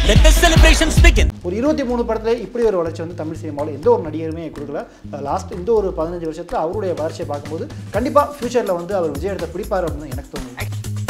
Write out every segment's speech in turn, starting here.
Let the celebrations begin. ஒரு 23 படத்துல இப்படி ஒரு வளர்ச்சி வந்து தமிழ் சினிமாவில் எந்த ஒரு நடிகருமே கொடுக்கல. லாஸ்ட் இந்த ஒரு 15 வருஷத்துல அவருடைய வளர்ச்சியை பார்க்கும்போது கண்டிப்பா ஃபியூச்சர்ல வந்து அவர் விஜய் எடுத்த பிடிப்பார் அப்படின்னு எனக்கு தோணுது.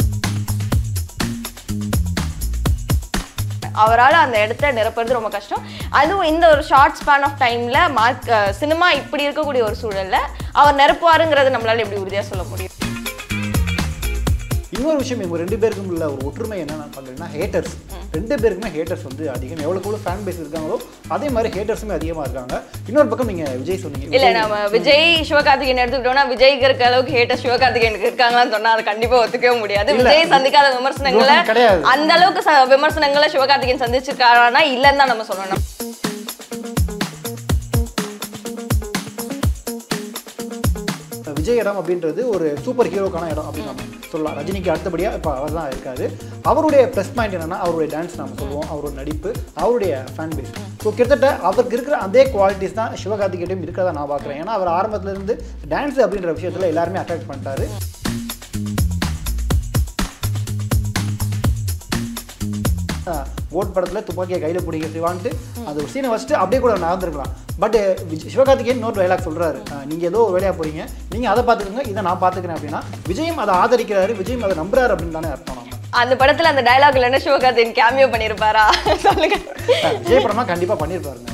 அவரால் அந்த இடத்த நிரப்புறது ரொம்ப கஷ்டம். அதுவும் இந்த ஒரு ஷார்ட் ஸ்பேன் ஆஃப் டைம்ல சினிமா இப்படி இருக்கக்கூடிய ஒரு சூழல்ல அவர் நிரப்புவாருங்கிறது நம்மளால எப்படி உறுதியா சொல்ல முடியும்? இன்னொரு விஷயம் இவங்க ரெண்டு பேருக்கும் உள்ள ஒரு ஒற்றுமை என்னன்னு பார்க்குறீங்கன்னா ஹேட்டர்ஸ். ரெண்டு பேருக்குமே ஹேட்டர்ஸ் வந்து அதிகம். எவ்வளோ ஃபேன் பேஸ் இருக்காங்களோ அதே மாதிரி ஹேட்டர்ஸுமே அதிகமாக இருக்காங்க. இன்னொரு பக்கம் நீங்கள் விஜய் சொன்னீங்க. இல்லை, நம்ம விஜய் சிவகார்த்திகேயன் எடுத்துக்கிட்டோம்னா விஜய்க்கு இருக்க அளவுக்கு ஹேட்டர் சிவகார்த்திகேயனுக்கு இருக்காங்களான்னு சொன்னால் அதை கண்டிப்பாக ஒத்துக்கவே முடியாது. விஜய் சந்திக்காத விமர்சனங்களை கிடையாது. அந்த அளவுக்கு விமர்சனங்களை சிவகார்த்திகேயன் சந்திச்சிருக்காருன்னா இல்லைன்னு தான் நம்ம சொல்லணும். விஜய் இடம் அப்படின்றது ஒரு சூப்பர் ஹீரோக்கான இடம் அப்படின்னு நம்ம சொல்லலாம். ரஜினிக்கு அடுத்தபடியாக இப்போ அவர் தான் இருக்காரு. அவருடைய ப்ளஸ் பாயிண்ட் என்னன்னா அவருடைய டான்ஸ் நம்ம சொல்லுவோம், அவரோட நடிப்பு, அவருடைய ஃபேன் பேஸ். ஸோ கிட்டத்தட்ட அவருக்கு இருக்கிற அதே குவாலிட்டிஸ் தான் சிவகார்த்திகேயன் இருக்கிறதா நான் பார்க்குறேன். ஏன்னா அவர் ஆரம்பத்துலேருந்து டான்ஸ் அப்படின்ற விஷயத்தில் எல்லாருமே அட்ராக்ட் பண்ணிட்டாரு. கோட் படத்தில் துப்பாக்கியை கையில் பிடிக்க சிவான்ட்டு அந்த ஒரு சீனை வச்சுட்டு அப்படியே கூட நடந்துருக்கலாம். பட் சிவகார்த்திகேயன் இன்னொரு டைலாக் சொல்கிறாரு, நீங்கள் ஏதோ வேலையாக போகிறீங்க, நீங்கள் அதை பார்த்துக்கோங்க, இதை நான் பார்த்துக்கிறேன் அப்படின்னா விஜயும் அதை ஆதரிக்கிறாரு, விஜயும் அதை நம்புறாரு அப்படின்னு தானே அர்த்தம். நம்ம அந்த படத்தில் அந்த டைலாக்ல என்ன சிவகார்த்திகேயன் கேமியோ பண்ணியிருப்பாரா சொல்லுங்க. விஜய் படமா கண்டிப்பாக பண்ணியிருப்பாருங்க.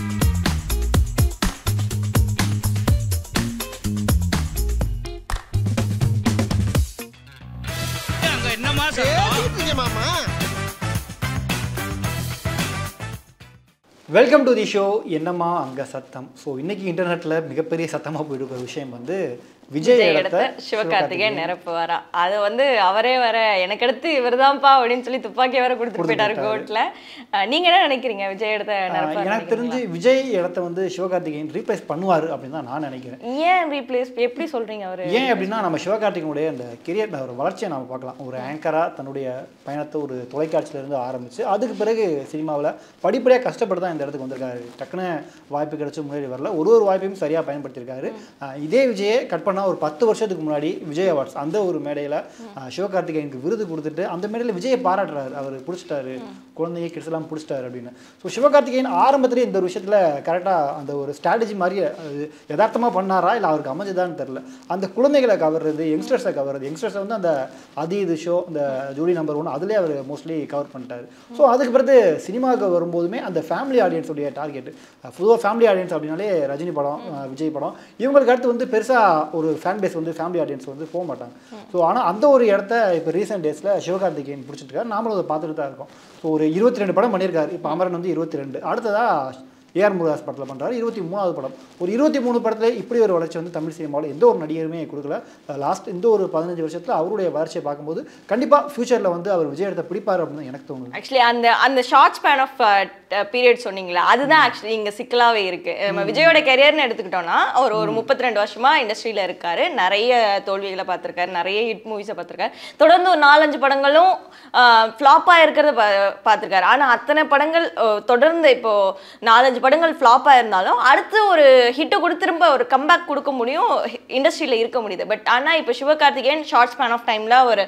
வெல்கம் டு தி ஷோ என்னம்மா அங்கே சத்தம். ஸோ இன்னைக்கு இன்டர்நெட்டில் மிகப்பெரிய சத்தமாக போயிட்டு விஷயம் வந்து விஜய் எடுத்த சிவகார்த்திகேயன் நிரப்புவாரா. அது வந்து அவரே வர எனக்கு அடுத்து இவர் தான்ப்பா அப்படின்னு சொல்லி துப்பாக்கி வேற கொடுத்துட்டு போயிட்டாரு கோர்ட்ல. நீங்க என்ன நினைக்கிறீங்க விஜய் எடுத்த நிரப்புவாரா? எனக்கு தெரிஞ்சு விஜய் இடத்த வந்து சிவகார்த்திகேயன் ரீப்ளேஸ் பண்ணுவார் அப்படின்னு தான் நான் நினைக்கிறேன். ஏன் ரீப்ளேஸ் எப்படி சொல்றீங்க? அவரு ஏன் அப்படின்னா நம்ம சிவகார்த்திகேயனுடைய அந்த கெரியர் ஒரு வளர்ச்சியை நம்ம பார்க்கலாம். ஒரு ஆங்கரா தன்னுடைய பயணத்தை ஒரு தொலைக்காட்சியிலிருந்து ஆரம்பிச்சு அதுக்கு பிறகு சினிமாவில் படிப்படியாக கஷ்டப்பட்டு தான் இந்த இடத்துக்கு வந்திருக்காரு. டக்குன்னு வாய்ப்பு கிடைச்சி முன்னாடி வரல, ஒரு வாய்ப்பையும் சரியாக பயன்படுத்தியிருக்காரு. இதே விஜயை கட் பண்ண ஒரு 10 வருஷத்துக்கு முன்னாடி விஜய் அவார்ட்ஸ் அந்த ஒரு மேடையில் சிவகார்த்திகேயனுக்கு விருது கொடுத்துட்டு அந்த மேடையில் விஜயை பாராட்டுறாரு. அவர் பிடிச்சிட்டாரு, குழந்தைய கிட்ஸ்லாம் பிடிச்சிட்டாரு அப்படின்னு. ஸோ சிவகார்த்திகேயன் ஆரம்பத்திலே இந்த ஒரு விஷயத்தில் கரெக்டாக அந்த ஒரு ஸ்ட்ராட்டஜி மாதிரி யதார்த்தமாக பண்ணாரா இல்லை அவருக்கு அமைஞ்சதான்னு தெரில. அந்த குழந்தைகளை கவர்றது, யங்ஸ்டர்ஸை கவர்றது, யங்ஸ்டர்ஸை வந்து அந்த இது ஷோ அந்த ஜூடி நம்பர் 1 அதிலே அவர் மோஸ்ட்லி கவர் பண்ணிட்டார். ஸோ அதுக்கு பிறகு சினிமாவுக்கு வரும்போதுமே அந்த ஃபேமிலி ஆடியன்ஸுடைய டார்கெட் பொதுவாக ஃபேமிலி ஆடியன்ஸ் அப்படின்னாலே ரஜினி படம், விஜய் படம், இவங்களுக்கு அடுத்து வந்து பெருசாக ஒரு ஃபேன் பேஸ் வந்து ஃபேமிலி ஆடியன்ஸ் வந்து போக மாட்டாங்க. ஸோ ஆனால் அந்த ஒரு இடத்த இப்போ ரீசெண்ட் டேஸில் சிவகார்த்திகேயன் பிடிச்சிருக்காரு. நாமளும் அதை பார்த்துட்டு தான் இருக்கோம். ஸோ ஒரு 22 படம் பண்ணியிருக்காரு. இப்போ அமரன் வந்து 22, அடுத்ததாக ஏஆர் முருகாஸ் படத்தில் பண்ணுறாரு 23வது படம். ஒரு 23 படத்தில் இப்படி ஒரு வளர்ச்சி வந்து தமிழ் சினிமாவில் எந்த ஒரு நடிகருமே கொடுக்கல. லாஸ்ட் இந்த ஒரு 15 வருஷத்தில் அவருடைய வளர்ச்சியை பார்க்கும்போது கண்டிப்பாக ஃபியூச்சரில் வந்து அவர் விஜய் எடுத்த பிடிப்பார் அப்படின்னு எனக்கு தோணுது. ஆக்சுவலி அந்த ஷார்ட் ஸ்பேன் ஆஃப் பீரியட் சொன்னீங்களா, அதுதான் ஆக்சுவலி இங்கே சிக்கலாகவே இருக்கு. நம்ம விஜயோட கெரியர்னு எடுத்துக்கிட்டோம்னா அவர் ஒரு 32 வருஷமா இண்டஸ்ட்ரியில் இருக்காரு. நிறைய தோல்விகளை பார்த்துருக்காரு, நிறைய ஹிட் மூவிஸை பார்த்துருக்காரு. தொடர்ந்து ஒரு 4-5 படங்களும் ஃப்ளாப்பாக இருக்கிறத பார்த்துருக்காரு. ஆனால் அத்தனை படங்கள் தொடர்ந்து இப்போ 4-5 படங்கள் ஃப்ளாப்பாக இருந்தாலும் அடுத்து ஒரு ஹிட்டை கொடுத்து திரும்ப ஒரு கம்பேக் கொடுக்க முடியும், இண்டஸ்ட்ரியில் இருக்க முடியுது. பட் ஆனால் இப்போ சிவகார்த்திகேயன் ஷார்ட் ஸ்பேன் ஆஃப் டைமில் ஒரு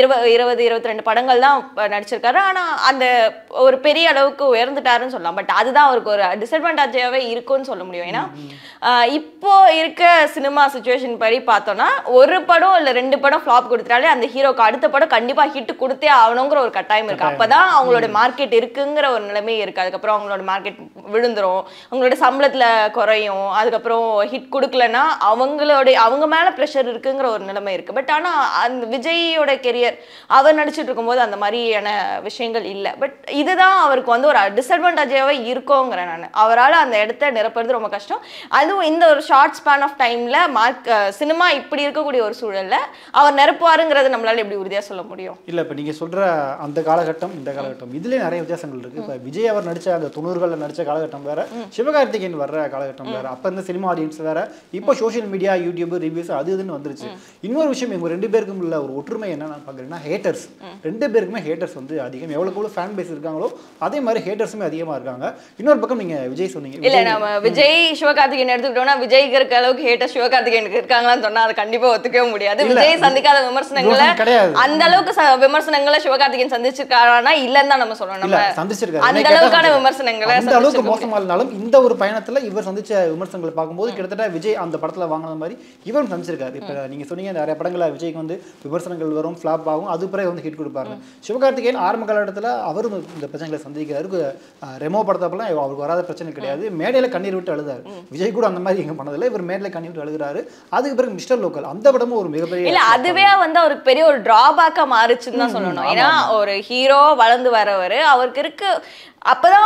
20-22 படங்கள் தான் நடிச்சிருக்காரு. ஆனால் அந்த ஒரு பெரிய அளவுக்கு உயர்ந்துட்டாருன்னு சொல்லலாம். பட் அதுதான் அவருக்கு ஒரு டிஸ்அட்வான்டேஜாகவே இருக்கும்னு சொல்ல முடியும். ஏன்னா இப்போ இருக்க சினிமா சுச்சுவேஷன் படி பார்த்தோம்னா ஒரு படம் இல்லை 2 படம் ஃப்ளாப் கொடுத்துட்டாலே அந்த ஹீரோக்கு அடுத்த படம் கண்டிப்பாக ஹிட் கொடுத்தே ஆகணுங்கிற ஒரு கட்டாயம் இருக்கு. அப்போதான் அவங்களோட மார்க்கெட் இருக்குங்கிற ஒரு நிலைமை இருக்கு. அதுக்கப்புறம் அவங்களோட மார்க்கெட் விழுந்துரும், அவங்களோட சம்பளத்துல குறையும், அதுக்கப்புறம் ஹிட் கொடுக்கலன்னா அவங்க மேல ப்ரெஷர் இருக்குங்கிற ஒரு நிலைமை இருக்கு. பட் ஆனா அந்த விஜயோட கெரியர் அவர் நடிச்சுட்டு இருக்கும்போது அந்த மாதிரியான விஷயங்கள் இல்லை. பட் இதுதான் அவருக்கு வந்து ஒரு டிஸ்அட்வான்டேஜாவே இருக்குங்கிறேன் நான். அவரால் அந்த இடத்த நிரப்புறது ரொம்ப கஷ்டம். அதுவும் இந்த ஒரு ஷார்ட் ஸ்பேன் ஆஃப் டைம்ல சினிமா இப்படி இருக்கக்கூடிய ஒரு சூழல்ல அவர் நிரப்புவாருங்கிறது நம்மளால எப்படி உறுதியா சொல்ல முடியும்? இல்லை, இப்போ நீங்க சொல்ற அந்த காலகட்டம் இந்த காலகட்டம் இதுலேயே நிறைய வித்தியாசங்கள் இருக்கு. இப்போ விஜய் அவர் நடிச்ச அந்த 90களில் நடிச்ச காலகட்டம்ல வேற, சிவகார்த்திகேயன் வர்ற காலகட்டம் வேற. அப்ப இந்த சினிமா ஆடியன்ஸ் வேற, இப்போ சோஷியல் மீடியா, யூடியூப், ரிவ்யூஸ் அது இதுன்னு வந்துருச்சு. இன்னொரு விஷயம் இவங்க 2 பேருக்கும் உள்ள ஒரு ஒற்றுமை என்ன நான் பாக்குறேன்னா ஹேட்டர்ஸ். 2 பேருக்குமே ஹேட்டர்ஸ் வந்து அதிகம். எவ்வளவு ஃபேன் பேஸ் இருக்காங்களோ அதே மாதிரி ஹேட்டர்ஸுமே அதிகமா இருக்காங்க. இன்னொரு பக்கம் நீங்க விஜய் சொன்னீங்க. இல்ல நம்ம விஜய் சிவகார்த்திகேயன் எடுத்துக்கிட்டோம்னா விஜய்க்கு இருக்க அளவுக்கு ஹேட்டர் சிவகார்த்திகேயனுக்கு இருக்காங்களான்னு சொன்னா அது கண்டிப்பா ஒத்துக்கவே முடியாது. விஜய் சந்திக்காத விமர்சனங்களை அந்த அளவுக்கு விமர்சனங்களை சிவகார்த்திகேயன் சந்திச்சிருக்காரா இல்லன்னு தான் நம்ம சொல்லணும். நம்ம சந்திச்சிருக்காரு அந்த அளவுக்கான விமர்சனங்களை அந்த அளவுக்கு மோசமா இருந்தாலும் இந்த ஒரு பயணத்துல இவர் சந்திச்ச விமர்சனங்களை பார்க்கும்போது கிட்டத்தட்ட விஜய் அந்த படத்துல வாங்கின மாதிரி இவரும் சந்திச்சிருக்காரு. இப்ப நீங்க சொன்னீங்க நிறைய படங்கள விஜய்க்கு வந்து விமர்சனங்கள் வரும், ஃபிளாப் ஆகும், அது பிறகு வந்து ஹிட் கொடுப்பாரு. சிவகார்த்திகேயன் ஆரம்ப காலகட்டத்துல அவரும் இந்த பிரச்சனைகளை சந்திக்கிறாரு. ரெமோ படத்தப்பெல்லாம் அவருக்கு வராத பிரச்சனை கிடையாது. மேடையில கண்ணீர் விட்டு அழுதாரு. விஜய் கூட அந்த மாதிரி எங்க பண்ணதில்லை, இவர் மேடையில கண்ணீர் விட்டு அழுகிறாரு. அதுக்கு பிறகு மிஸ்டர் லோக்கல் அந்த படமும் ஒரு மிகப்பெரிய இல்ல அதுவே வந்து அவருக்கு பெரிய ஒரு டிராபேக்கா மாறுச்சுன்னு தான் சொல்லணும். ஏன்னா ஒரு ஹீரோ வளர்ந்து வரவர் அவருக்கு இருக்கு அப்பதான்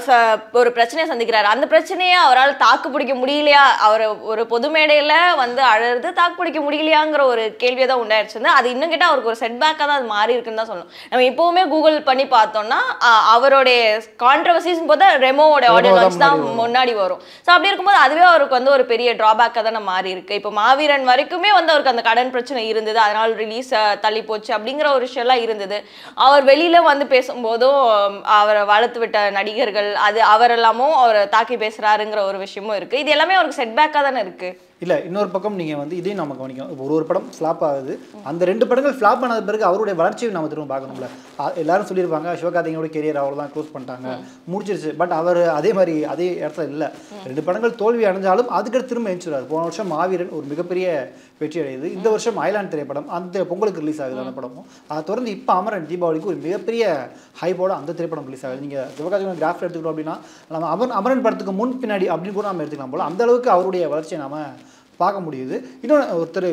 ஒரு பிரச்சனையை சந்திக்கிறாரு. அந்த பிரச்சனையை அவரால் தாக்கு பிடிக்க முடியலையா, அவர் ஒரு பொது மேடையில வந்து அழறது தாக்கு பிடிக்க முடியலையாங்கிற ஒரு கேள்வியை தான் உண்டாயிருச்சு. அது இன்னும் கேட்டால் அவருக்கு ஒரு செட்பேக்காக தான் அது மாறி இருக்குன்னு தான் சொல்லணும். நம்ம இப்போவுமே கூகுள் பண்ணி பார்த்தோம்னா அவருடைய கான்ட்ரவர்சிஸ் போது ரெமோவோட ஆடியோ லான்ச் தான் முன்னாடி வரும். ஸோ அப்படி இருக்கும்போது அதுவே அவருக்கு வந்து ஒரு பெரிய டிராபேக்காக தான் மாறி இருக்கு. இப்போ மாவீரன் வரைக்குமே வந்து அவருக்கு அந்த கடன் பிரச்சனை இருந்தது, அதனால ரிலீஸ் தள்ளி போச்சு அப்படிங்கிற ஒரு விஷயம்லாம் இருந்தது. அவர் வெளியில வந்து பேசும்போதும் அவரை வளர்த்து விட்ட நடிகர்கள் அது அவரெல்லாமும் அவர் தாக்கி பேசுறாருங்கிற ஒரு விஷயமும் இருக்கு. இது எல்லாமே அவருக்கு செட்பேக்காக தானே இருக்கு. இல்லை இன்னொரு பக்கம் நீங்கள் வந்து இதையும் நம்ம கவனிக்கணும். ஒரு படம் ஃப்ளாப் ஆகுது, அந்த 2 படங்கள் ஃப்ளாப் ஆனது பிறகு அவருடைய வளர்ச்சியை நம்ம திரும்ப பார்க்கணும்ல. எல்லாரும் சொல்லியிருப்பாங்க சிவகார்த்திகேயனோட கெரியர் அவர் தான் க்ளோஸ் பண்ணிட்டாங்க, முடிச்சிருச்சு. பட் அவர் அதே மாதிரி அதே இடத்துல இல்லை. 2 படங்கள் தோல்வி அடைஞ்சாலும் அதுக்கு திரும்ப எழுச்சிடுறாரு. போன வருஷம் மாவீரன் ஒரு மிகப்பெரிய வெற்றி அடையுது. இந்த வருஷம் ஐலாண்ட் திரைப்படம் அந்த பொங்கலுக்கு ரிலீஸ் ஆகுது அந்த படமும். அதை தொடர்ந்து இப்போ அமரன் தீபாவளிக்கு ஒரு மிகப்பெரிய ஹைப்போட அந்த திரைப்படம் ரிலீஸ் ஆகுது. நீங்கள் சிவகார்த்திகேயன் கிராஃப் எடுத்துக்கிட்டோம் அப்படின்னா நம்ம அமரன் படத்துக்கு முன் பின்னாடி அப்படின்னு கூட நம்ம எடுத்துக்கலாம் போல. அந்த அளவுக்கு அவருடைய வளர்ச்சியை நாம பார்க்க முடியுது. இன்னொன்று ஒருத்தர்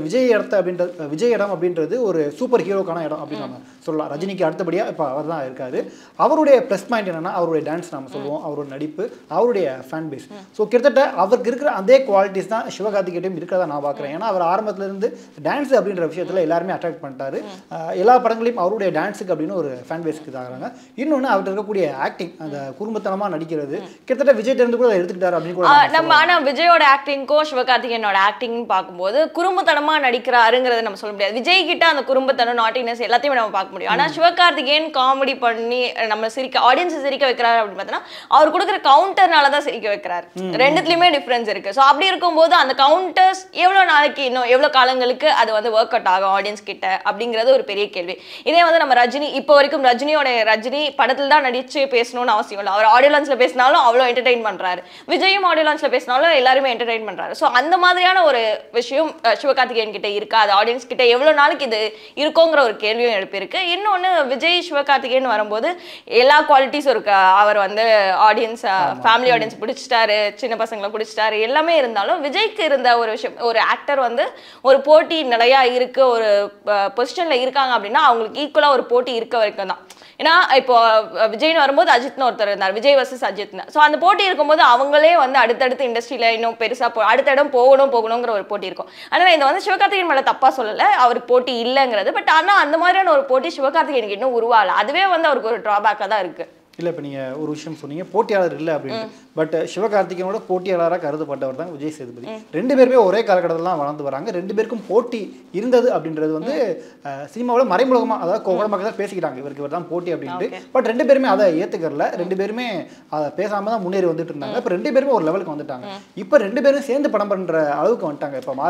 விஜய் இடம் அப்படின்றது ஒரு சூப்பர் ஹீரோக்கான இடம் அப்படின்னு நம்ம சொல்லலாம். ரஜினிக்கு அடுத்தபடியாக இப்போ அவர் தான் இருக்காரு. அவருடைய ப்ளஸ் பாயிண்ட் என்னன்னா அவருடைய டான்ஸ் நம்ம சொல்லுவோம், அவரோட நடிப்பு, அவருடைய ஃபேன் பேஸ். ஸோ கிட்டத்தட்ட அவருக்கு இருக்கிற அதே குவாலிட்டிஸ் தான் சிவகார்த்திகேயன் இருக்கிறதா நான் பார்க்குறேன். ஏன்னா அவர் ஆரம்பத்திலிருந்து டான்ஸ் அப்படின்ற விஷயத்தில் எல்லாருமே அட்ராக்ட் பண்ணிட்டாரு. எல்லா படங்களையும் அவருடைய டான்ஸுக்கு அப்படின்னு ஒரு ஃபேன் பேஸ்க்கு இதாகிறாங்க. இன்னொன்று அவர்கிட்ட இருக்கக்கூடிய ஆக்டிங், அந்த குறும்புத்தனமாக நடிக்கிறது கிட்டத்தட்ட விஜய் இருந்து கூட எடுத்துக்கிட்டாரு அப்படின்னு கூட நம்ம. ஆனால் விஜயோட ஆக்டிங்க்கும் சிவகார்த்திகேயனோட ஆக்டிங் பார்க்கும்போது குறும்புத்தனமா நடிக்கிறாருங்கிறத நம்ம சொல்ல முடியாது. விஜய் கிட்ட அந்த குறும்புத்தனம், நாட்டினஸ் எல்லாத்தையும் நம்ம பார்க்க முடியும். ஆனா சிவகார்த்திகேயன் காமெடி பண்ணி நம்ம ஆடியன்ஸ் சிரிக்க வைக்கிறாரு அப்படின்னு பார்த்தோன்னா அவர் கொடுக்குற கவுண்டர்னால தான் சிரிக்க வைக்கிறாரு. ரெண்டுத்துலயுமே டிஃபரன்ஸ் இருக்கு. ஸோ அப்படி இருக்கும்போது அந்த கவுண்டர்ஸ் எவ்வளவு நாளைக்கு இன்னும் எவ்வளவு காலங்களுக்கு அது வந்து ஒர்க் அவுட் ஆகும் ஆடியன்ஸ் கிட்ட அப்படிங்கிறது ஒரு பெரிய கேள்வி. இதே வந்து நம்ம ரஜினி இப்போ வரைக்கும் ரஜினி படத்துல தான் நடிச்சு பேசணும்னு அவசியம் இல்லை. அவர் ஆடியோ லான்ச்ல பேசினாலும் அவ்வளோ என்டர்டெயின் பண்றாரு. விஜயும் ஆடியோ லான்ச்ல பேசினாலும் எல்லாருமே என்டர்டெயின் பண்றாரு. ஸோ அந்த மாதிரியான ஒரு விஷயம் சிவகார்த்திகேயன் கிட்ட இருக்கா, அது ஆடியன்ஸ் கிட்ட எவ்வளவு நாளைக்கு இது இருக்குங்கிற ஒரு கேள்வியும் எழுப்பியிருக்கு. இன்னொன்னு விஜய் சிவகார்த்திகேயன் வரும்போது எல்லா குவாலிட்டிஸும் இருக்கு. அவர் வந்து ஆடியன்ஸ் ஃபேமிலி ஆடியன்ஸ் பிடிச்சிட்டாரு, சின்ன பசங்களை பிடிச்சிட்டாரு, எல்லாமே இருந்தாலும் விஜய்க்கு இருந்த ஒரு விஷயம், ஒரு ஆக்டர் வந்து ஒரு போட்டி நிறையா இருக்கு, ஒரு பொசிஷன்ல இருக்காங்க அப்படின்னா அவங்களுக்கு ஈக்குவலா ஒரு போட்டி இருக்க வரைக்கும் தான். ஏன்னா இப்போ விஜய்னு வரும்போது அஜித்னு ஒருத்தர் இருந்தார், விஜய் வர்சஸ் அஜித்னு. ஸோ அந்த போட்டி இருக்கும்போது அவங்களே வந்து அடுத்தடுத்து இண்டஸ்ட்ரியில இன்னும் பெருசா அடுத்த இடம் போகணுங்கிற ஒரு போட்டி இருக்கும். ஆனால் இந்த வந்து சிவகார்த்திகேயன் மேலே தப்பா சொல்லலை, அவருக்கு போட்டி இல்லைங்கிறது. பட் ஆனால் அந்த மாதிரியான ஒரு போட்டி சிவகார்த்திகேயனுக்கு இன்னும் உருவாகல. அதுவே வந்து அவருக்கு ஒரு டிராபேக்காக தான் இருக்கு. இல்லை இப்போ நீங்கள் ஒரு விஷயம் சொன்னீங்க போட்டியாளர் இல்லை அப்படின்ட்டு. பட் சிவகார்த்திகேயனோட போட்டியாளராக கருதப்பட்டவர் தான் விஜய் சேதுபதி. 2 பேருமே ஒரே காலகட்டத்தில் வளர்ந்து வராங்க. 2 பேருக்கும் போட்டி இருந்தது அப்படின்றது வந்து சினிமாவில் மறைமுகமாக, அதாவது கோவமாக தான் பேசிக்கிட்டாங்க, இவர் தான் போட்டி அப்படின்ட்டு. பட் 2 பேருமே அதை ஏற்றுக்கறல. 2 பேருமே அதை பேசாமல் தான் முன்னேறி வந்துட்டு இருந்தாங்க. இப்போ 2 பேருமே ஒரு லெவலுக்கு வந்துட்டாங்க. இப்போ 2 பேரும் சேர்ந்து படம் பண்ணுற அளவுக்கு வந்துட்டாங்க. இப்போ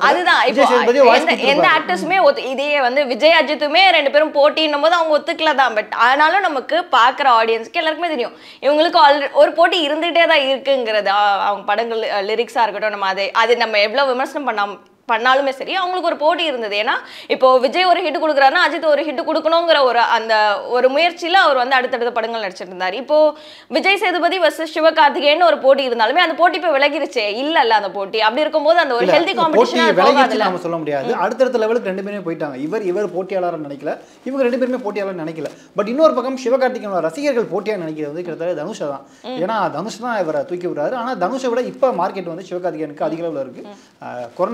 எந்த ஆக்டர்ஸுமே இதே வந்து விஜய் அஜித்துமே 2 பேரும் போட்டின்னும் போது அவங்க ஒத்துக்கல தான். பட் ஆனாலும் நமக்கு பார்க்குற ஆடியன்ஸ் எல்லாருக்குமே தெரியும் இவங்களுக்கு ஒரு போட்டி இருந்துகிட்டே தான் இருக்குங்கிறது. அவங்க படங்கள் லிரிக்ஸா இருக்கட்டும், நம்ம அதை நம்ம எவ்வளவு விமர்சனம் பண்ணாலுமே சரி அவங்களுக்கு ஒரு போட்டி இருந்தது. ஏன்னா இப்போ விஜய் ஒரு ஹிட் கொடுக்குறாருன்னா அஜித் ஒரு ஹிட் கொடுக்கணுங்கிற ஒரு முயற்சியில அவர் வந்து அடுத்தடுத்த படங்கள் நடிச்சிட்டு இருந்தார். இப்போ விஜய் சேதுபதி வர்சஸ் சிவகார்த்திகேயன் ஒரு போட்டி இருந்தாலுமே அந்த போட்டி இப்போ விலகிருச்சே இல்ல அந்த போட்டி. அப்படி இருக்கும்போது அந்த ஒரு ஹெல்தி காம்படிஷன் நம்ம சொல்ல முடியாது. அடுத்தடுத்த லெவலுக்கு 2 பேருமே போயிட்டாங்க. இவர் போட்டியாளர் நினைக்கல, இவங்க 2 பேருமே போட்டியாளர் நினைக்கல. பட் இன்னொரு பக்கம் சிவகார்த்திகேயனோட ரசிகர்கள் போட்டியாக நினைக்கிறது கிட்டத்தட்ட தனுஷ் தான். ஏன்னா தனுஷ் தான் இவரை தூக்கி விடுறாரு. ஆனால் தனுஷை விட இப்போ மார்க்கெட் வந்து சிவகார்த்திகேயனுக்கு அதிக அளவில் இருக்கு. கொரோனா லாக்டவுன்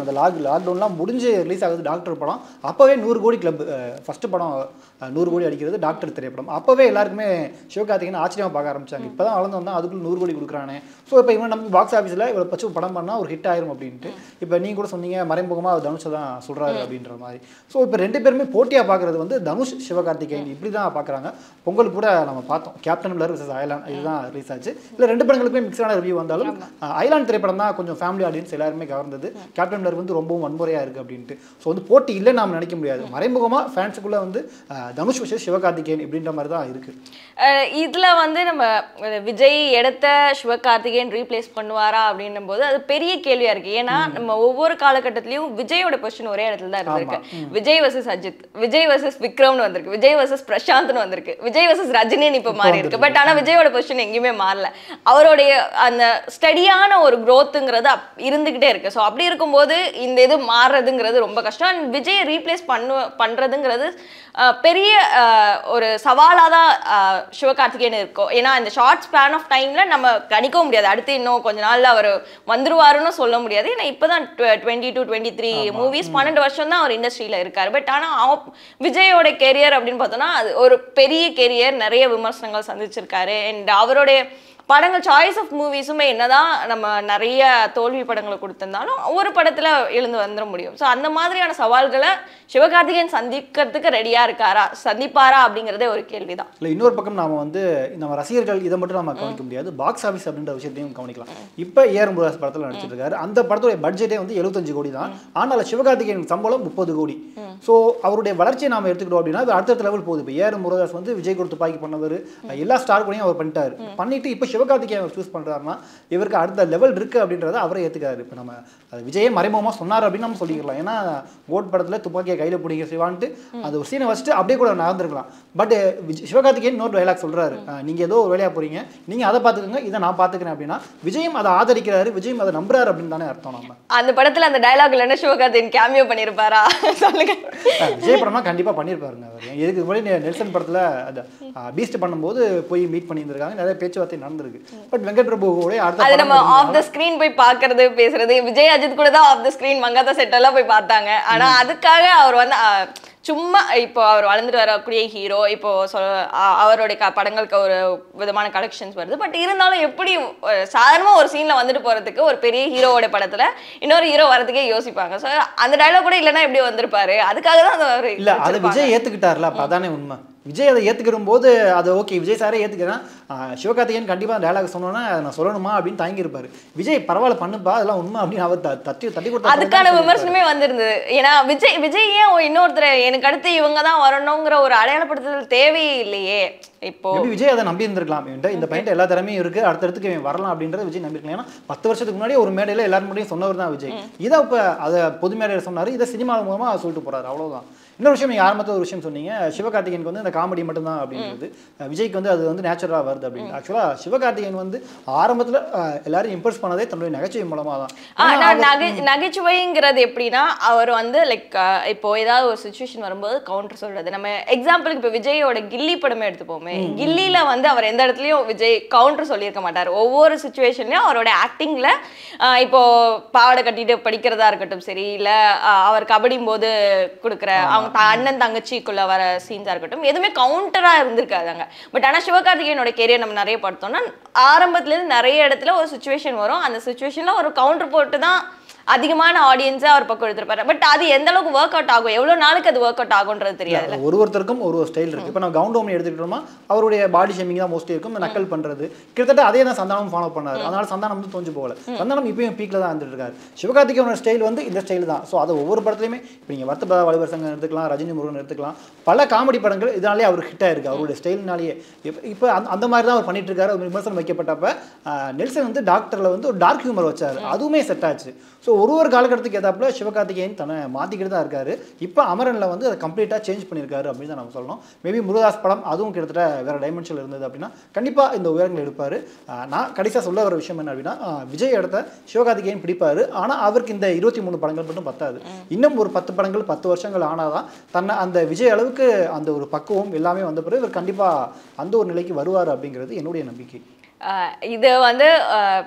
அந்த லாக்டவுன்லாம் முடிஞ்சு ரிலீஸ் ஆகுது டாக்டர் படம். அப்போவே 100 கோடி கிளப், ஃபஸ்ட்டு படம் 100 கோடி அடிக்கிறது டாக்டர் திரைப்படம். அப்போவே எல்லாருக்குமே சிவகார்த்திகேயன் ஆச்சரியமாக பார்க்க ஆரம்பிச்சாங்க. இப்போ தான் வளர்ந்து வந்தால் அதுக்குள்ள 100 கோடி கொடுக்குறானே. ஸோ இப்போ இவன் நம்ம பாக்ஸ் ஆஃபீஸில் இவ்வளோ பச்சு படம் பண்ணால் ஒரு ஹிட் ஆயிரும் அப்படின்ட்டு. இப்போ நீங்கள் கூட சொன்னீங்க மறைமுகமாக தனுஷை தான் சொல்கிறாரு அப்படின்ற மாதிரி. ஸோ இப்போ 2 பேருமே போட்டியாக பார்க்குறது வந்து தனுஷ் சிவகார்த்திகேயன் இப்படி தான் பார்க்குறாங்க. பொங்கல் கூட நம்ம பார்த்தோம் கேப்டன் மில்லர் vs அயலான், இதுதான் ரிலீஸ் ஆச்சு. இல்லை 2 படங்களுக்குமே மிக்ஸான ரிவ்யூ வந்தாலும் அயலான் திரைப்படம் தான் கொஞ்சம் ஃபேமிலி ஆடியன்ஸ் எல்லாருமே கவர்ந்தது. கேப்டன் மில்லர் வந்து ரொம்பவும் வன்முறையாக இருக்குது அப்படின்ட்டு. ஸோ வந்து போட்டி இல்லைன்னு நாம் நினைக்க முடியாது. மறைமுகமாக ஃபேன்ஸுக்குள்ளே வந்து தனுஷ் vs சிவகார்த்திகேயன் இப்படின்ற மாதிரி தான் இருக்குது. இதில் வந்து நம்ம விஜய் எடுத்த சிவகார்த்திகேயன் ரீப்ளேஸ் பண்ணுவாரா அப்படின்னும் போது அது பெரிய கேள்வியாக இருக்குது. ஏன்னா நம்ம ஒவ்வொரு காலகட்டத்திலையும் விஜயோட பொசிஷன் ஒரே இடத்துல தான் இருந்திருக்கு. விஜய் vs அஜித், விஜய் vs விக்ரம்னு வந்திருக்கு, விஜய் vs பிரசாந்த்னு வந்திருக்கு, விஜய் vs ரஜினின்னு இப்போ மாறி இருக்கு. பட் ஆனால் விஜயோட பொசிஷன் எங்கேயுமே மாறல. அவருடைய அந்த ஸ்டடியான ஒரு growthங்கிறது இருந்துகிட்டே இருக்கு. ஸோ அப்படி இருக்கும்போது இந்த இது மாறுறதுங்கிறது ரொம்ப கஷ்டம். விஜய் ரீப்ளேஸ் பண்றதுங்கிறது பெரிய ஒரு சவாலாக தான் சிவகார்த்திகேயன் இருக்கும். ஏன்னா இந்த ஷார்ட் ஸ்பேன் ஆஃப் டைம்ல நம்ம கணிக்கவும் முடியாது. அடுத்து இன்னும் கொஞ்ச நாள்ல அவர் வந்துருவாருன்னு சொல்ல முடியாது. ஏன்னா இப்போதான் 22, 23 மூவிஸ் 12 வருஷம் தான் அவர் இண்டஸ்ட்ரியில இருக்காரு. பட் ஆனால் விஜயோட கெரியர் அப்படின்னு பார்த்தோம்னா அது ஒரு பெரிய கெரியர், நிறைய விமர்சனங்கள் சந்திச்சிருக்காரு. அண்ட் அவருடைய படங்கள் சாய்ஸ் ஆஃப் மூவிஸுமே என்னதான் நம்ம நிறைய தோல்வி படங்களை கொடுத்திருந்தாலும் ஒரு படத்துல எழுந்து வந்துட முடியும். ஸோ அந்த மாதிரியான சவால்களை சிவகார்த்திகேயன் சந்திக்கிறதுக்கு ரெடியா இருக்காரா, சந்திப்பாரா அப்படிங்கிறதே ஒரு கேள்விதான். இல்லை இன்னொரு பக்கம் நாம வந்து நம்ம ரசிகர்கள் இதை மட்டும் நம்ம கவனிக்க முடியாது, பாக்ஸ் ஆஃபீஸ் அப்படின்ற விஷயத்தையும் கவனிக்கலாம். இப்போ ஏஆர் முருகதாஸ் படத்தில் நடிச்சிட்டு இருக்காரு. அந்த படத்துடைய பட்ஜெட்டே வந்து 75 கோடி தான். ஆனால் சிவகார்த்திகேயன் சம்பளம் 30 கோடி. ஸோ அவருடைய வளர்ச்சியை நாம எடுத்துக்கிட்டோம் அப்படின்னா அது அடுத்த லெவல் போகுது. இப்போ ஏஆர் முருகதாஸ் வந்து விஜய் கொடுத்து பாக்கி பண்ணவர், எல்லா ஸ்டார் கூடயும் அவர் பண்ணிட்டாரு. பண்ணிட்டு இப்போ சிவகார்த்திகேயன் சூஸ் பண்றாருன்னா இவருக்கு அடுத்த லெவல் இருக்கு அப்படின்றத அவரே ஏத்துக்காரு. இப்போ நம்ம விஜயே மறைமுகமாக சொன்னார் அப்படின்னு நம்ம சொல்லிக்கலாம். ஏன்னா கோட் படத்துல துப்பாக்கியை கையில பிடிக்க சிவான்ட்டு அது ஒரு சீனை வச்சுட்டு அப்படியே கூட நடந்திருக்கலாம். பட் சிவகார்த்திகேயன் இன்னொரு டைலாக் சொல்றாரு, நீங்க ஏதோ ஒரு வேலையா போறீங்க, நீங்க அதை பாத்துக்கோங்க, இதை நான் பாத்துக்கிறேன் அப்படின்னா விஜயும் அதை ஆதரிக்கிறாரு, விஜயும் அதை நம்புறாரு அப்படின்னு தானே அர்த்தம். நம்ம அந்த படத்துல அந்த டைலாக் இல்லைன்னா சிவகார்த்திகேயன் கேமியோ பண்ணிருப்பாரா சொல்லுங்க. விஜய் படமா கண்டிப்பா பண்ணிருப்பாருங்க. அவர் இதுக்கு முன்னாடி நெல்சன் படத்துல பீஸ்ட் பண்ணும்போது போய் மீட் பண்ணியிருந்திருக்காங்க, நிறைய பேச்சுவார்த்தை நடந்திருக்கு. பட் வெங்கட் பிரபு கூட அது நம்ம ஆஃப் த ஸ்கிரீன் போய் பாக்குறது பேசுறது, விஜய் அஜித் கூட தான் off the screen Mankatha set எல்லாம் போய் பார்த்தாங்க. ஆனா அதுக்காக அவர் வந்து சும்மா இப்போ அவர் வளர்ந்துட்டு வரக்கூடிய ஹீரோ, இப்போ அவருடைய படங்களுக்கு ஒரு விதமான கலெக்ஷன்ஸ் வருது. பட் இருந்தாலும் எப்படி சாதாரணமாக ஒரு சீனில் வந்துட்டு போகிறதுக்கு ஒரு பெரிய ஹீரோவோட படத்தில் இன்னொரு ஹீரோ வரதுக்கே யோசிப்பாங்க. ஸோ அந்த டைலாக் கூட இல்லைன்னா எப்படி வந்திருப்பாரு, அதுக்காக தான் அது இல்லை அதை விஜய் ஏற்றுக்கிட்டார்ல, அப்போ அதானே உண்மை. விஜய் அதை ஏற்றுக்கிற போது அது ஓகே, விஜய் சாரே ஏற்றுக்கிறேன், சிவகார்த்திகேயன் கண்டிப்பாக டைலாக் சொன்னோன்னா நான் சொல்லணுமா அப்படின்னு தாங்கியிருப்பாரு. விஜய் பரவாயில்ல பண்ணுப்பா அதெல்லாம் உண்மை அப்படின்னு அவர் தட்டி கொடுத்தா அதுக்கான விமர்சனமே வந்திருந்தது. ஏன்னா விஜய் ஏன் இன்னொருத்தர் எனக்கு அடுத்து இவங்க தான் வரணுங்கிற ஒரு அடையாளப்படுத்துதல் தேவையே இல்லையே. இப்போ விஜய் அதை நம்பி இருந்திருக்கலாம், இந்த பையன் எல்லா திறமையும் இருக்கு, அடுத்தடுத்துக்கு வரலாம் அப்படின்றத விஜய் நம்பிருக்கலாம். ஏன்னா 10 வருஷத்துக்கு முன்னாடி ஒரு மேடையில் எல்லாரும் முன்னாடியும் சொன்னவர் தான் விஜய். இதை இப்போ அதை பொது மேடையில் சொன்னார், இதை சினிமா மூலமாக சொல்லிட்டு போறாரு, அவ்வளோதான். இன்னொரு விஷயம், நீங்கள் ஆரம்பத்தில் ஒரு விஷயம் சொன்னீங்க, சிவகார்த்திகேயனுக்கு வந்து இந்த காமெடி மட்டும்தான் அப்படின்றது, விஜய்க்கு வந்து அது வந்து நேச்சுரலாக வருது அப்படின்னு. ஆக்சுவலாக சிவகார்த்திகேயன் வந்து ஆரம்பத்தில் எல்லாரும் இம்ப்ரெஸ் பண்ணதே தன்னுடைய நகைச்சுவை மூலமாக தான். நகைச்சுவைங்கிறது எப்படின்னா அவர் வந்து லைக் இப்போ ஏதாவது ஒரு சுச்சுவேஷன் வரும்போது கவுண்டர் சொல்றது. நம்ம எக்ஸாம்பிளுக்கு இப்போ விஜயோட கில்லி படமே எடுத்துப்போமே, கில்லியில வந்து அவர் எந்த இடத்துலையும் விஜய் கவுண்டர் சொல்லியிருக்க மாட்டார். ஒவ்வொரு சுச்சுவேஷன்லையும் அவரோட ஆக்டிங்ல இப்போ பாவாடை கட்டிட்டு படிக்கிறதா இருக்கட்டும் சரி, இல்லை அவர் கபடியும் போது கொடுக்குற அண்ணன் தங்கச்சிக்குள்ள வர சீன்ஸா இருக்கட்டும், எதுவுமே கவுண்டரா இருந்திருக்காதாங்க. பட் ஆனா சிவகார்த்திகேயனோட கேரியர் நம்ம நிறைய பார்த்தோம்னா ஆரம்பத்துல இருந்து நிறைய இடத்துல ஒரு சுச்சுவேஷன் வரும், அந்த சுச்சுவேஷன்ல ஒரு கவுண்டர் போட்டு தான் அதிகமான ஆடியன்ஸை அவர் பக்கம் எடுத்துருப்பாரு. பட் அது எந்த அளவுக்கு ஒர்க் அவுட் ஆகும், எவ்வளவு நாளுக்கு அது ஒர்க் அவுட் ஆகுன்றது தெரியாது. ஒருத்தருக்கும் ஒரு ஸ்டைல் இருக்கு. இப்போ நம்ம கவுண்ட் ஹோம் எடுத்துக்கிட்டோம்னா அவருடைய பாடி ஷேமிங் தான் மோஸ்ட்லி இருக்கும், நக்கல் பண்றது கிட்டத்தட்ட அதே தான் சந்தானம் ஃபாலோ பண்ணாரு. அதனால சந்தானம் வந்து தோஞ்சு போகல, சந்தானம் இப்பயும் பீக்ல தான் வந்துட்டு இருக்காரு. சிவகார்த்திகேயனோட ஸ்டைல் வந்து இந்த ஸ்டைல் தான். ஸோ அதை ஒவ்வொரு படத்துலையுமே இப்போ நீங்கள் வருத்தப்பட வலிவர் சங்கம் எடுத்துக்கலாம், ரஜினி முருகன் எடுத்துக்கலாம், பல காமெடி படங்கள் இதனாலே அவர் ஹிட் ஆயிருக்கு அவருடைய ஸ்டைல்னாலேயே. இப்போ அந்த மாதிரி தான் அவர் பண்ணிட்டு இருக்காரு. விமர்சனம் வைக்கப்பட்டப்ப நெல்சன் வந்து டாக்டர்ல வந்து ஒரு டார்க் ஹியூமர் வச்சாரு, அதுவுமே செட் ஆச்சு. ஸோ ஒரு காலகட்டத்துக்கு ஏதாப்புல சிவகார்த்திகேயன் தன்னை மாற்றிக்கிட்டு தான் இருக்காரு. இப்போ அமரனில் வந்து அதை கம்ப்ளீட்டாக சேஞ்ச் பண்ணியிருக்காரு அப்படின்னு தான் நம்ம சொல்லணும். மேபி முருகதாஸ் படம் அதுவும் கிட்டத்தட்ட வேறு டைமென்ஷனில் இருந்தது அப்படின்னா கண்டிப்பாக இந்த உயரங்கள் எடுப்பார். நான் கடைசியாக சொல்ல வர விஷயம் என்ன அப்படின்னா, விஜய் இடத்த சிவகார்த்திகேயன் பிடிப்பார். ஆனால் அவருக்கு இந்த 23 படங்கள் மட்டும் பத்தாது. இன்னும் ஒரு 10 படங்கள் 10 வருஷங்கள் ஆனால் தான் தன்னை அந்த விஜய் அளவுக்கு அந்த ஒரு பக்குவம் எல்லாமே வந்த பிறகு இவர் கண்டிப்பாக அந்த ஒரு நிலைக்கு வருவார் அப்படிங்கிறது என்னுடைய நம்பிக்கை. இது வந்து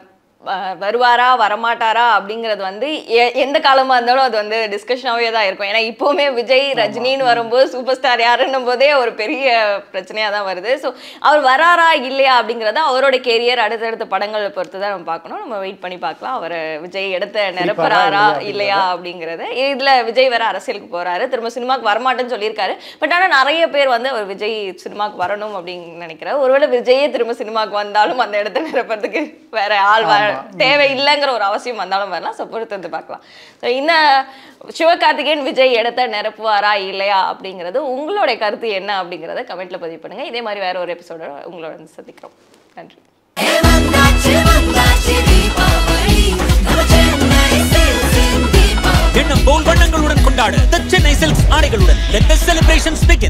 வருவாரா வரமாட்டாரா அப்படிங்கிறது வந்து எந்த காலமா இருந்தாலும் அது வந்து டிஸ்கஷனாவே தான் இருக்கும். ஏன்னா இப்போவுமே விஜய் ரஜினின்னு வரும்போது சூப்பர் ஸ்டார் யாருன்னும் போதே ஒரு பெரிய பிரச்சனையா தான் வருது. ஸோ அவர் வராரா இல்லையா அப்படிங்கிறத அவரோட கேரியர் அடுத்தடுத்த படங்களை பொறுத்து தான் நம்ம பார்க்கணும். நம்ம வெயிட் பண்ணி பார்க்கலாம் அவர் விஜய் இடத்த நிரப்புறாரா இல்லையா அப்படிங்கிறது. இதுல விஜய் வேற அரசியலுக்கு போறாரு, திரும்ப சினிமாக்கு வரமாட்டேன்னு சொல்லியிருக்காரு. பட் ஆனால் நிறைய பேர் வந்து அவர் விஜய் சினிமாக்கு வரணும் அப்படின்னு நினைக்கிறார். ஒருவேளை விஜயே திரும்ப சினிமாக்கு வந்தாலும் அந்த இடத்த நிரப்புறதுக்கு வேற ஆள் தேவை இல்லைங்கிற ஒரு அவசியம் வந்தாலும் வரலாம். ஸோ பொறுத்து பார்க்கலாம். ஸோ இந்த சிவகார்த்திகேயன் விஜய் இடத்த நிரப்புவாரா இல்லையா அப்படிங்கிறது உங்களுடைய கருத்து என்ன அப்படிங்கிறத கமெண்ட்ல பதிவு பண்ணுங்க. இதே மாதிரி வேற ஒரு எபிசோட உங்களோட வந்து சந்திக்கிறோம். நன்றி. எண்ணம் போல் வண்ணங்களுடன் கொண்டாடு The Chennai Silks ஆடைகளுடன். Let the celebrations begin.